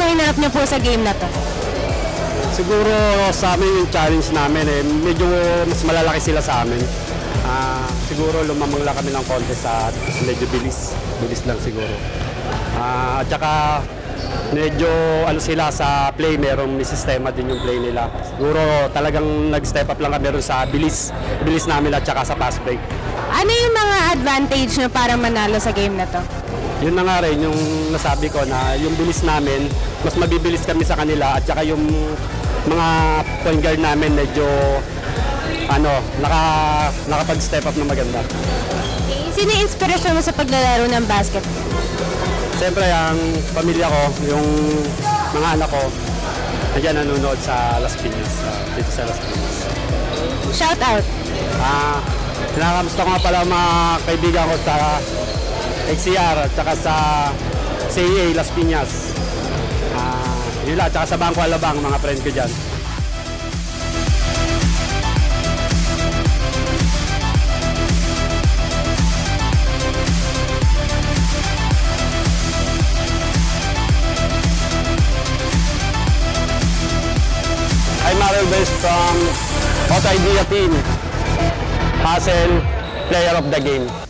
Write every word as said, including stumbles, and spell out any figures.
na hinarap niyo po sa game na to? Siguro sa amin yung challenge namin eh, medyo mas malalaki sila sa amin. Uh, siguro lumamang lang kami ng konti sa medyo bilis. Bilis lang siguro. Uh, at saka medyo ano sila sa play, merong may sistema din yung play nila. Siguro talagang nag-step up lang kami rin sa bilis. Bilis namin at saka sa pass break. Ano yung mga advantage nyo para manalo sa game na to? Yun na nga rin yung nasabi ko na yung bilis namin, mas mabibilis kami sa kanila at saka yung mga point guard namin medyo ano, naka, nakapag-step up na maganda. Okay. Sino yung inspirasyon mo sa paglalaro ng basketball? Siyempre ang pamilya ko, yung mga anak ko, nandiyan nanonood sa Las Piñas, uh, dito sa Las Piñas. Shout out! Ah, kinakamusta ko nga pala mga kaibigan ko sa X C R at saka sa C A Las Piñas. Ah, yun lang, at saka sa Bangko Alabang, mga friend ko dyan. I'm Marel Best from Hot Idea Team, Hassel, player of the game.